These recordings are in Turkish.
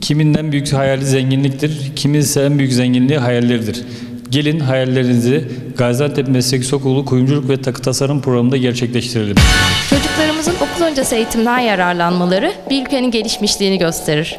Kiminden büyük hayali zenginliktir, kimin ise en büyük zenginliği hayalleridir. Gelin hayallerinizi Gaziantep Meslek Yüksekokulu Kuyumculuk ve Takı Tasarım Programı'nda gerçekleştirelim. Çocuklarımızın okul öncesi eğitimden yararlanmaları bir ülkenin gelişmişliğini gösterir.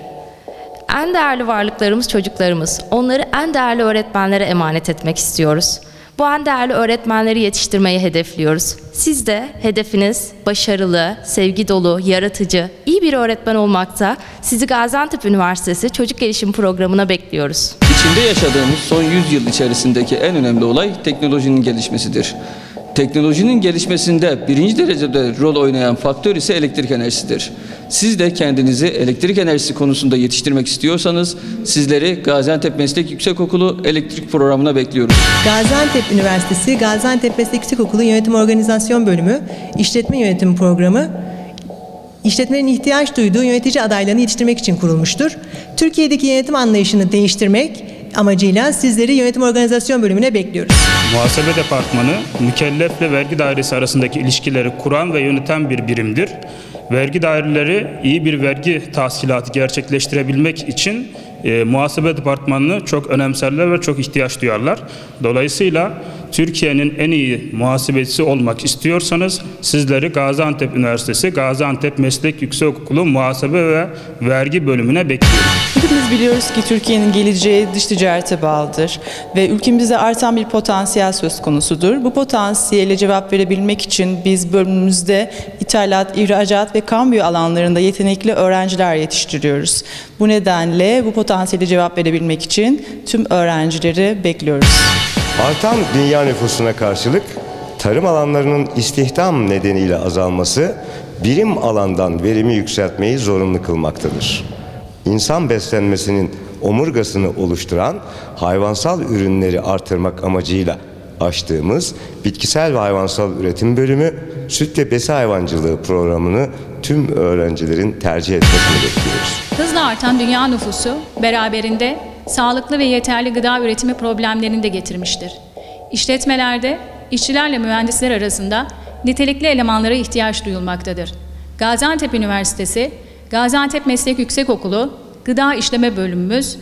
En değerli varlıklarımız çocuklarımız. Onları en değerli öğretmenlere emanet etmek istiyoruz. Bu en değerli öğretmenleri yetiştirmeyi hedefliyoruz. Siz de hedefiniz başarılı, sevgi dolu, yaratıcı, iyi bir öğretmen olmakta. Sizi Gaziantep Üniversitesi Çocuk Gelişim Programı'na bekliyoruz. İçinde yaşadığımız son 100 yıl içerisindeki en önemli olay teknolojinin gelişmesidir. Teknolojinin gelişmesinde birinci derecede rol oynayan faktör ise elektrik enerjisidir. Siz de kendinizi elektrik enerjisi konusunda yetiştirmek istiyorsanız sizleri Gaziantep Meslek Yüksekokulu Elektrik Programı'na bekliyoruz. Gaziantep Üniversitesi Gaziantep Meslek Yüksekokulu Yönetim Organizasyon Bölümü İşletme Yönetimi Programı, işletmenin ihtiyaç duyduğu yönetici adaylarını yetiştirmek için kurulmuştur. Türkiye'deki yönetim anlayışını değiştirmek amacıyla sizleri Yönetim Organizasyon Bölümüne bekliyoruz. Muhasebe Departmanı, mükellefle vergi dairesi arasındaki ilişkileri kuran ve yöneten bir birimdir. Vergi daireleri iyi bir vergi tahsilatı gerçekleştirebilmek için Muhasebe Departmanı'nı çok önemserler ve çok ihtiyaç duyarlar. Dolayısıyla Türkiye'nin en iyi muhasebecisi olmak istiyorsanız sizleri Gaziantep Üniversitesi Gaziantep Meslek Yüksekokulu Muhasebe ve Vergi Bölümüne bekliyoruz. Hepimiz biliyoruz ki Türkiye'nin geleceği dış ticarete bağlıdır ve ülkemizde artan bir potansiyel söz konusudur. Bu potansiyele cevap verebilmek için biz bölümümüzde ithalat, ihracat ve kamu alanlarında yetenekli öğrenciler yetiştiriyoruz. Bu nedenle bu potansiyele cevap verebilmek için tüm öğrencileri bekliyoruz. Artan dünya nüfusuna karşılık tarım alanlarının istihdam nedeniyle azalması birim alandan verimi yükseltmeyi zorunlu kılmaktadır. İnsan beslenmesinin omurgasını oluşturan hayvansal ürünleri artırmak amacıyla açtığımız bitkisel ve hayvansal üretim bölümü süt ve besi hayvancılığı programını tüm öğrencilerin tercih etmesini bekliyoruz. Hızla artan dünya nüfusu beraberinde sağlıklı ve yeterli gıda üretimi problemlerini de getirmiştir. İşletmelerde işçilerle mühendisler arasında nitelikli elemanlara ihtiyaç duyulmaktadır. Gaziantep Üniversitesi, Gaziantep Meslek Yüksekokulu Gıda İşleme Bölümümüz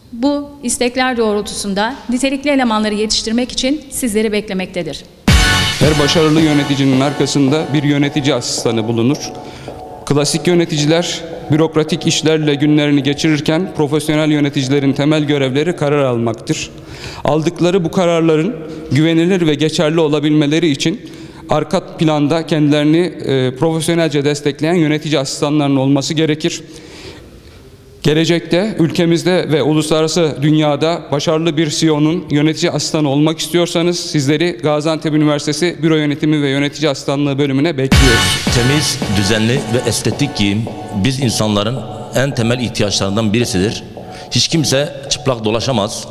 bu istekler doğrultusunda nitelikli elemanları yetiştirmek için sizleri beklemektedir. Her başarılı yöneticinin arkasında bir yönetici asistanı bulunur. Klasik yöneticiler bürokratik işlerle günlerini geçirirken profesyonel yöneticilerin temel görevleri karar almaktır. Aldıkları bu kararların güvenilir ve geçerli olabilmeleri için arka planda kendilerini profesyonelce destekleyen yönetici asistanlarının olması gerekir. Gelecekte ülkemizde ve uluslararası dünyada başarılı bir CEO'nun yönetici asistanı olmak istiyorsanız sizleri Gaziantep Üniversitesi Büro Yönetimi ve Yönetici Asistanlığı bölümüne bekliyoruz. Temiz, düzenli ve estetik giyim biz insanların en temel ihtiyaçlarından birisidir. Hiç kimse çıplak dolaşamaz.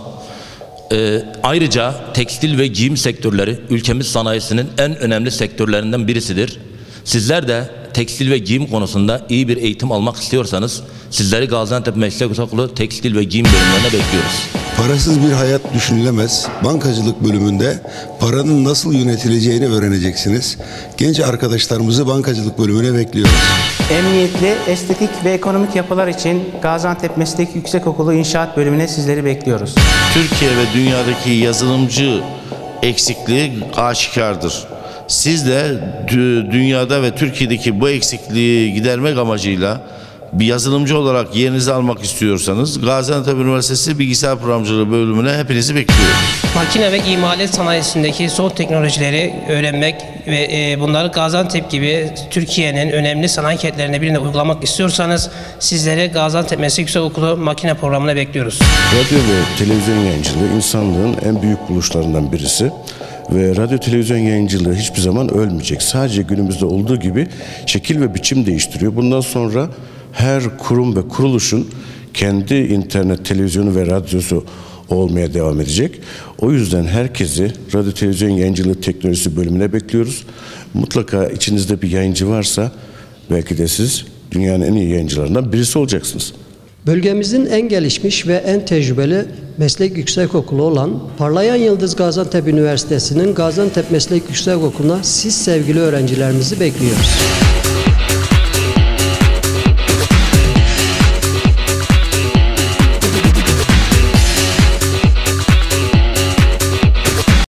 Ayrıca tekstil ve giyim sektörleri ülkemiz sanayisinin en önemli sektörlerinden birisidir. Sizler de tekstil ve giyim konusunda iyi bir eğitim almak istiyorsanız sizleri Gaziantep Meslek Yüksekokulu Tekstil ve Giyim bölümlerine bekliyoruz. Parasız bir hayat düşünülemez. Bankacılık bölümünde paranın nasıl yönetileceğini öğreneceksiniz. Genç arkadaşlarımızı bankacılık bölümüne bekliyoruz. Emniyetli, estetik ve ekonomik yapılar için Gaziantep Meslek Yüksekokulu İnşaat bölümüne sizleri bekliyoruz. Türkiye ve dünyadaki yazılımcı eksikliği aşikardır. Siz de dünyada ve Türkiye'deki bu eksikliği gidermek amacıyla bir yazılımcı olarak yerinizi almak istiyorsanız Gaziantep Üniversitesi Bilgisayar Programcılığı bölümüne hepinizi bekliyoruz. Makine ve imalat sanayisindeki son teknolojileri öğrenmek ve bunları Gaziantep gibi Türkiye'nin önemli sanayi kentlerine birine uygulamak istiyorsanız sizleri Gaziantep Meslek Yüksekokulu Makine Programı'na bekliyoruz. Radyo ve televizyon yayıncılığı insanlığın en büyük buluşlarından birisi. Ve radyo televizyon yayıncılığı hiçbir zaman ölmeyecek. Sadece günümüzde olduğu gibi şekil ve biçim değiştiriyor. Bundan sonra her kurum ve kuruluşun kendi internet, televizyonu ve radyosu olmaya devam edecek. O yüzden herkesi radyo televizyon yayıncılığı teknolojisi bölümüne bekliyoruz. Mutlaka içinizde bir yayıncı varsa belki de siz dünyanın en iyi yayıncılarından birisi olacaksınız. Bölgemizin en gelişmiş ve en tecrübeli meslek yüksekokulu olan Parlayan Yıldız Gaziantep Üniversitesi'nin Gaziantep Meslek Yüksekokulu'na siz sevgili öğrencilerimizi bekliyoruz.